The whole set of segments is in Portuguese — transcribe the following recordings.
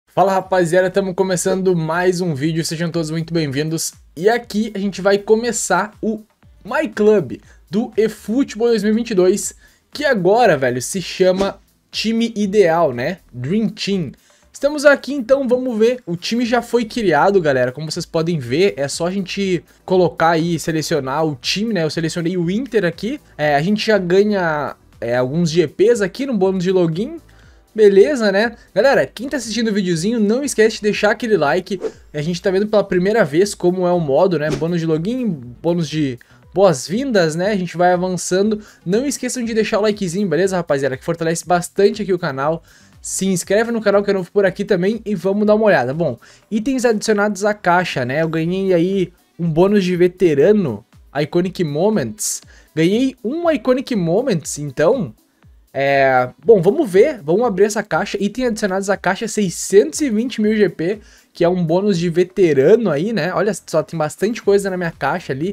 Fala rapaziada, estamos começando mais um vídeo, sejam todos muito bem-vindos. E aqui a gente vai começar o My Club do eFootball 2022, que agora, velho, se chama Time Ideal, né? Dream Team. Estamos aqui, então vamos ver, o time já foi criado, galera, como vocês podem ver, é só a gente colocar aí, selecionar o time, né? Eu selecionei o Inter aqui, a gente já ganha alguns GPs aqui no bônus de login. Beleza, né? Galera, quem tá assistindo o videozinho, não esquece de deixar aquele like. A gente tá vendo pela primeira vez como é o modo, né? Bônus de login, bônus de boas-vindas, né? A gente vai avançando. Não esqueçam de deixar o likezinho, beleza, rapaziada? Que fortalece bastante aqui o canal. Se inscreve no canal que é novo por aqui também e vamos dar uma olhada. Bom, itens adicionados à caixa, né? Eu ganhei aí um bônus de veterano, Iconic Moments. Ganhei um Iconic Moments, então... Bom, vamos ver, vamos abrir essa caixa. Item adicionados à caixa 620 mil GP, que é um bônus de veterano aí, né? Olha só, tem bastante coisa na minha caixa ali.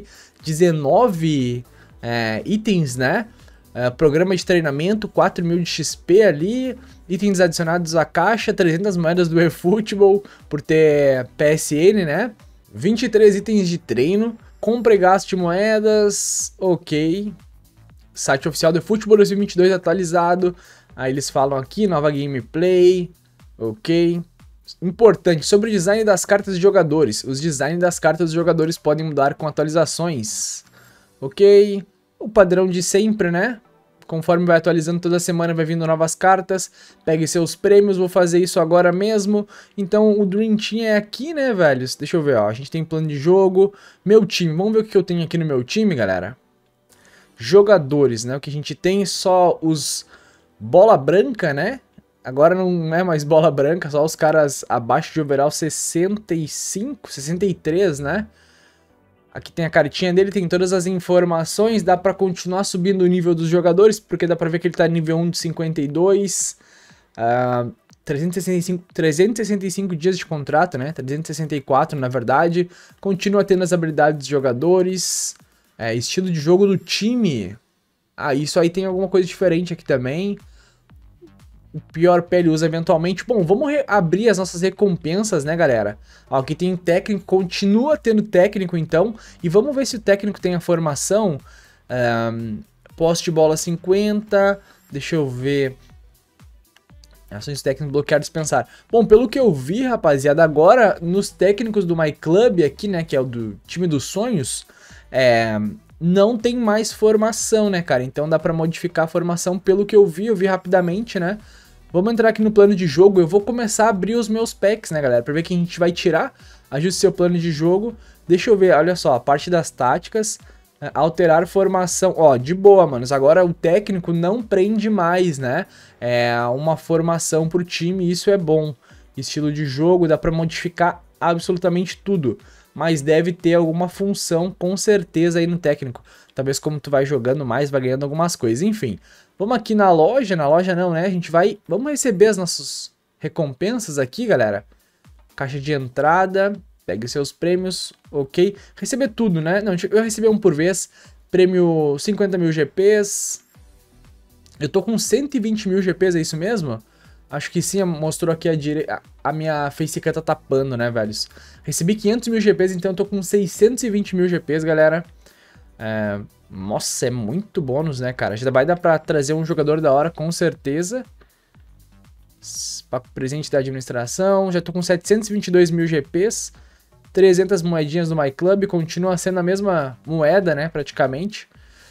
19 itens, né? Programa de treinamento, 4 mil de XP ali. Itens adicionados à caixa, 300 moedas do eFootball por ter PSN, né? 23 itens de treino. Compra e gasto de moedas, ok. Site oficial do eFootball 2022 atualizado. Aí eles falam aqui, nova gameplay. Ok. Importante, sobre o design das cartas de jogadores. Os designs das cartas de jogadores podem mudar com atualizações. Ok. O padrão de sempre, né? Conforme vai atualizando toda semana vai vindo novas cartas. Pegue seus prêmios, vou fazer isso agora mesmo. Então o Dream Team é aqui, né, velhos? Deixa eu ver, ó. A gente tem plano de jogo. Meu time, vamos ver o que eu tenho aqui no meu time, galera. Jogadores, né? O que a gente tem só os bola branca, né? Agora não é mais bola branca, só os caras abaixo de overall 65, 63, né? Aqui tem a cartinha dele, tem todas as informações, dá pra continuar subindo o nível dos jogadores, porque dá pra ver que ele tá nível 1 de 52, 365 dias de contrato, né? 364 na verdade. Continua tendo as habilidades dos jogadores... estilo de jogo do time. Isso aí tem alguma coisa diferente aqui também. O pior pé ele usa eventualmente. Bom, vamos abrir as nossas recompensas, né, galera? Ó, aqui tem técnico, continua tendo técnico, então. E vamos ver se o técnico tem a formação. Posse de bola 50. Deixa eu ver. Ações técnicas bloquear, dispensar. Bom, pelo que eu vi, rapaziada, agora nos técnicos do My Club aqui, né, que é o do time dos sonhos... não tem mais formação, né, cara? Então dá pra modificar a formação pelo que eu vi rapidamente, né? Vamos entrar aqui no plano de jogo, eu vou começar a abrir os meus packs, né, galera? Pra ver quem a gente vai tirar, ajuste seu plano de jogo. Deixa eu ver, olha só, a parte das táticas, alterar formação. Ó, de boa, manos, agora o técnico não prende mais, né? Uma formação pro time, isso é bom. Estilo de jogo, dá pra modificar absolutamente tudo. Mas deve ter alguma função, com certeza, aí no técnico. Talvez como tu vai jogando mais, vai ganhando algumas coisas. Enfim, vamos aqui na loja não, né? A gente vai... Vamos receber as nossas recompensas aqui, galera. Caixa de entrada, pegue seus prêmios, ok. Receber tudo, né? Não, eu recebi um por vez. Prêmio 50 mil GPs. Eu tô com 120 mil GPs, é isso mesmo? Acho que sim, mostrou aqui a minha facecam tá tapando, né, velhos? Recebi 500 mil GPs, então eu tô com 620 mil GPs, galera. Nossa, é muito bônus, né, cara? Já vai dar pra trazer um jogador da hora, com certeza. Presente da administração. Já tô com 722 mil GPs. 300 moedinhas do My Club. Continua sendo a mesma moeda, né, praticamente.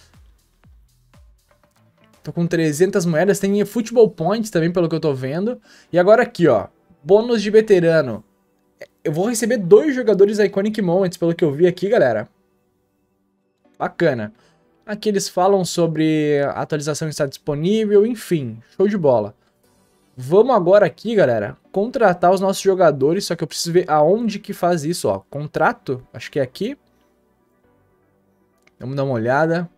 Tô com 300 moedas, tem Football Points também, pelo que eu tô vendo. E agora aqui, ó, bônus de veterano. Eu vou receber 2 jogadores Iconic Moments, pelo que eu vi aqui, galera. Bacana. Aqui eles falam sobre a atualização está disponível, enfim, show de bola. Vamos agora aqui, galera, contratar os nossos jogadores, só que eu preciso ver aonde que faz isso, ó. Contrato, acho que é aqui. Vamos dar uma olhada.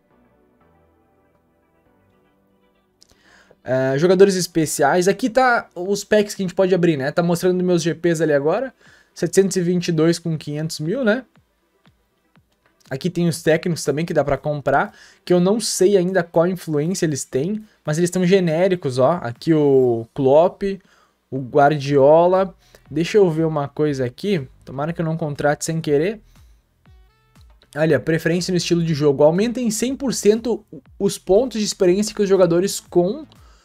Jogadores especiais, aqui tá os packs que a gente pode abrir, né? Tá mostrando meus GPs ali agora, 722 com 500 mil, né? Aqui tem os técnicos também que dá pra comprar, que eu não sei ainda qual influência eles têm, mas eles estão genéricos, ó. Aqui o Klopp, o Guardiola, Deixa eu ver uma coisa aqui. Tomara que eu não contrate sem querer. Olha, preferência no estilo de jogo. Aumenta em 100% os pontos de experiência que os jogadores com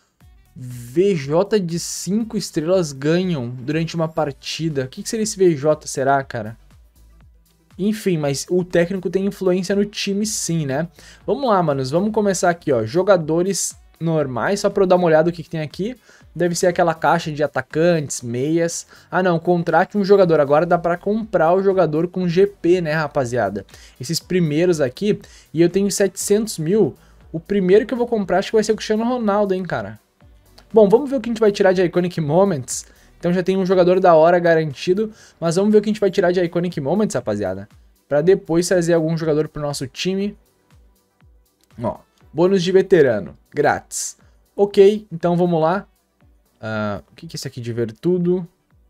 VJ de 5 estrelas ganham durante uma partida. O que seria esse VJ, será, cara? Enfim, mas o técnico tem influência no time sim, né? Vamos lá, manos. Vamos começar aqui, ó. Jogadores normais, só pra eu dar uma olhada no que tem aqui. Deve ser aquela caixa de atacantes, meias. Ah, não, contrate um jogador. Agora dá pra comprar o jogador com GP, né, rapaziada? Esses primeiros aqui, e eu tenho 700 mil. O primeiro que eu vou comprar acho que vai ser o Cristiano Ronaldo, hein, cara? Bom, vamos ver o que a gente vai tirar de Iconic Moments. Então já tem um jogador da hora garantido, mas vamos ver o que a gente vai tirar de Iconic Moments, rapaziada. Pra depois trazer algum jogador pro nosso time. Ó, bônus de veterano, grátis. Ok, então vamos lá. O que é isso aqui de ver tudo?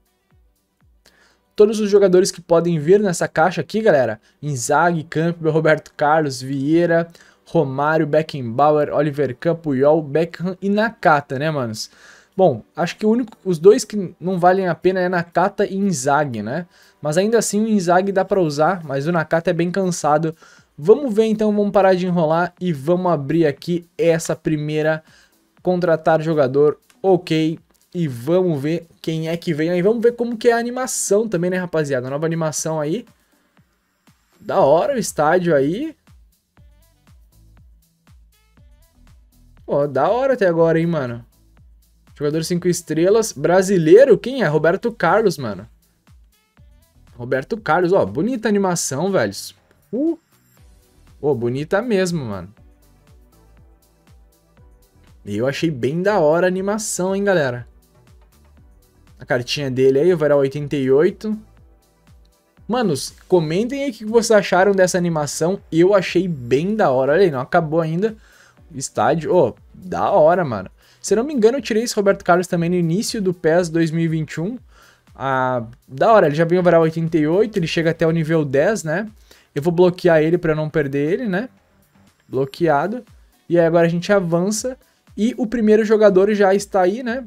Todos os jogadores que podem vir nessa caixa aqui, galera. Inzaghi, Campbell, Roberto Carlos, Vieira, Romário, Beckenbauer, Oliver Kahn, Puyol, Beckham e Nakata, né, manos? Bom, acho que os dois que não valem a pena é Nakata e Inzaghi, né? Mas ainda assim o Inzaghi dá pra usar, mas o Nakata é bem cansado. Vamos ver então, vamos parar de enrolar e vamos abrir aqui essa primeira contratar jogador, ok. E vamos ver quem é que vem aí, vamos ver como que é a animação também, né, rapaziada? Nova animação aí. Da hora o estádio aí. Pô, da hora até agora, hein, mano. Jogador 5 estrelas, brasileiro, quem é? Roberto Carlos, mano. Roberto Carlos, ó, bonita animação, velho. Pô, bonita mesmo, mano. Eu achei bem da hora a animação, hein, galera. A cartinha dele aí, o Varal 88. Manos, comentem aí o que vocês acharam dessa animação. Eu achei bem da hora. Olha aí, não acabou ainda o estádio. Ô, da hora, mano. Se eu não me engano, eu tirei esse Roberto Carlos também no início do PES 2021. Da hora, ele já veio o Varal 88, ele chega até o nível 10, né? Eu vou bloquear ele pra não perder ele, né? Bloqueado. E aí agora a gente avança. E o primeiro jogador já está aí, né?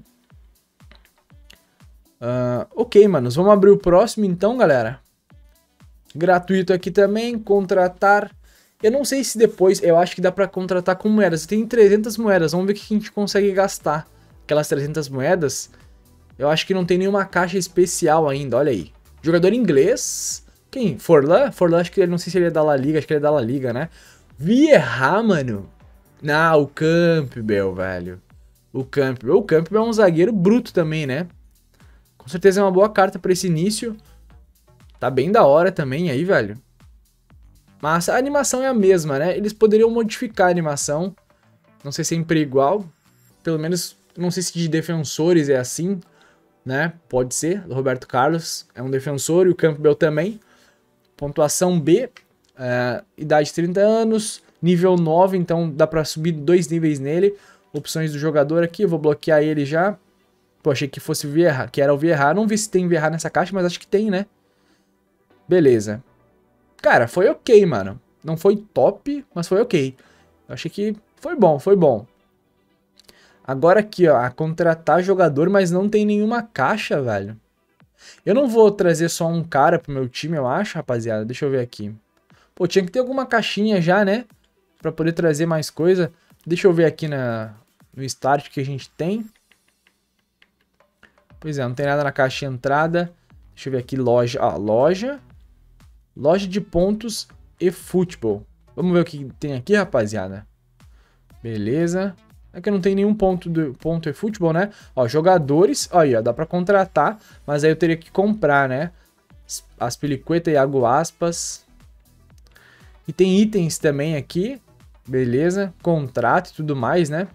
Ok, manos. Vamos abrir o próximo então, galera. Gratuito aqui também. Contratar. Eu não sei se depois... Eu acho que dá pra contratar com moedas. Tem 300 moedas. Vamos ver o que a gente consegue gastar. Aquelas 300 moedas. Eu acho que não tem nenhuma caixa especial ainda. Olha aí. Jogador inglês. Quem? Forlan? Forlan, acho que ele... Não sei se ele é da La Liga. Acho que ele é da La Liga, né? Vieira, mano. Ah, o Campbell, velho. O Campbell é um zagueiro bruto também, né? Com certeza é uma boa carta pra esse início. Tá bem da hora também aí, velho. Mas a animação é a mesma, né? Eles poderiam modificar a animação. Não sei se é sempre igual. Pelo menos, não sei se de defensores é assim, né? Pode ser. O Roberto Carlos é um defensor e o Campbell também. Pontuação B. Idade 30 anos. Nível 9, então dá pra subir 2 níveis nele. Opções do jogador aqui, eu vou bloquear ele já. Pô, achei que fosse o Vieira, que era o Vieira. Não vi se tem Vieira nessa caixa, mas acho que tem, né? Beleza. Cara, foi ok, mano. Não foi top, mas foi ok. Eu achei que foi bom, foi bom. Agora aqui, ó, a contratar jogador, mas não tem nenhuma caixa, velho. Eu não vou trazer só um cara pro meu time, eu acho, rapaziada. Deixa eu ver aqui. Pô, tinha que ter alguma caixinha já, né? Pra poder trazer mais coisa. Deixa eu ver aqui no start que a gente tem. Pois é, não tem nada na caixa de entrada. Deixa eu ver aqui, loja. Loja. Loja de pontos e futebol. Vamos ver o que tem aqui, rapaziada. Beleza. É que não tem nenhum ponto e futebol, né? Ó, jogadores. Ó, aí, ó, dá pra contratar. Mas aí eu teria que comprar, né? Aspilicueta e Iago Aspas. E tem itens também aqui. Beleza. Contrato e tudo mais, né?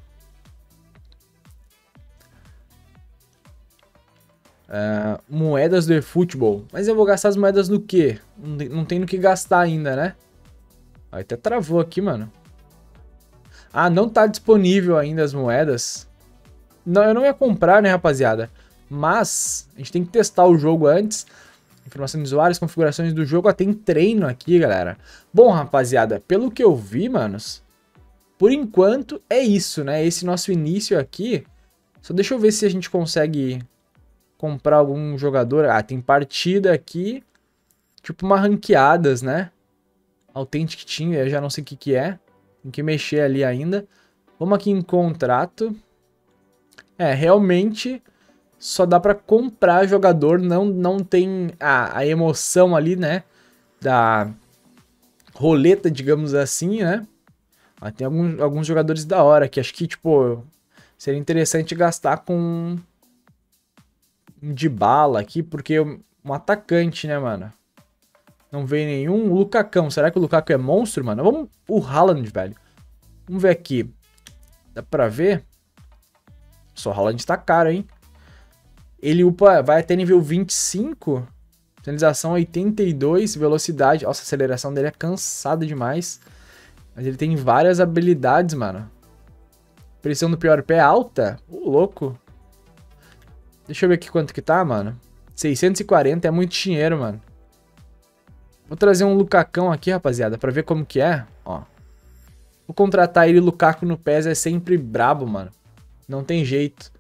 Moedas do eFootball. Mas eu vou gastar as moedas no quê? Não tem no que gastar ainda, né? Até travou aqui, mano. Ah, não tá disponível ainda as moedas. Não, eu não ia comprar, né, rapaziada? Mas a gente tem que testar o jogo antes. Informação de usuários, configurações do jogo. Tem treino aqui, galera. Bom, rapaziada, pelo que eu vi, manos, por enquanto é isso, né? Esse nosso início aqui. Só deixa eu ver se a gente consegue comprar algum jogador. Ah, tem partida aqui. Tipo uma ranqueadas, né? Authentic Team, eu já não sei o que que é. Tem que mexer ali ainda. Vamos aqui em contrato. Realmente só dá pra comprar jogador. Não tem a emoção ali, né? Da roleta, digamos assim, né? Mas tem alguns jogadores da hora que acho que, tipo, seria interessante gastar com um Dybala aqui, porque um atacante, né, mano? Não veio nenhum. O Lukaku, será que o Lukaku é monstro, mano? Vamos o Haaland, velho. Vamos ver aqui. Dá pra ver? Só o Haaland tá caro, hein? Ele vai até nível 25. Finalização 82, velocidade. Nossa, a aceleração dele é cansada demais. Mas ele tem várias habilidades, mano. Pressão do pior pé alta? Louco. Deixa eu ver aqui quanto que tá, mano. 640 é muito dinheiro, mano. Vou trazer um Lukakão aqui, rapaziada, pra ver como que é. Ó. Vou contratar ele, Lukaku no PES é sempre brabo, mano. Não tem jeito.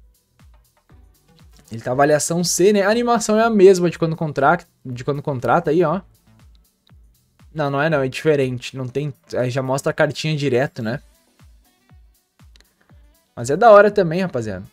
Ele tá avaliação C, né? A animação é a mesma de quando contrata aí, ó. Não é não, é diferente. Não tem, aí já mostra a cartinha direto, né? Mas é da hora também, rapaziada.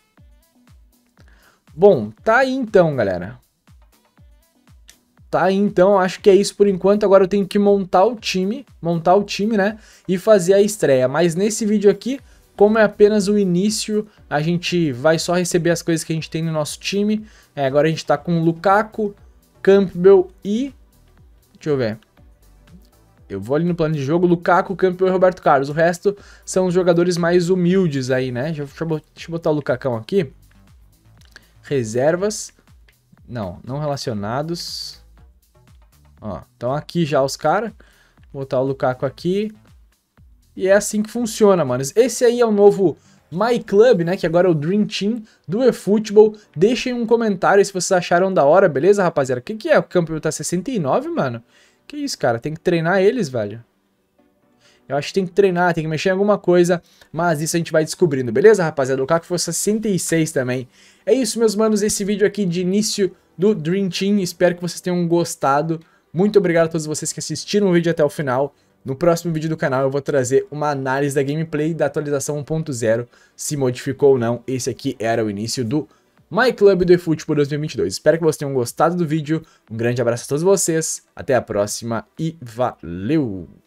Bom, tá aí então, galera. Tá aí então, acho que é isso por enquanto. Agora eu tenho que montar o time, né? E fazer a estreia. Mas nesse vídeo aqui, como é apenas o início, a gente vai só receber as coisas que a gente tem no nosso time. Agora a gente tá com Lukaku, Campbell e... Deixa eu ver. Eu vou ali no plano de jogo, Lukaku, Campbell e Roberto Carlos. O resto são os jogadores mais humildes aí, né? Deixa eu botar o Lukakão aqui. Reservas. Não relacionados. Ó, então aqui já os caras. Vou botar o Lukaku aqui. E é assim que funciona, manos. Esse aí é o novo My Club, né? Que agora é o Dream Team do eFootball. Deixem um comentário se vocês acharam da hora, beleza, rapaziada? O que é? O Campbell tá 69, mano? Que isso, cara? Tem que treinar eles, velho. Eu acho que tem que treinar, tem que mexer em alguma coisa. Mas isso a gente vai descobrindo, beleza, rapaziada? O Lukaku foi 66 também. É isso, meus manos. Esse vídeo aqui de início do Dream Team. Espero que vocês tenham gostado. Muito obrigado a todos vocês que assistiram o vídeo até o final. No próximo vídeo do canal eu vou trazer uma análise da gameplay da atualização 1.0, se modificou ou não. Esse aqui era o início do My Club do eFootball 2022. Espero que vocês tenham gostado do vídeo. Um grande abraço a todos vocês, até a próxima e valeu!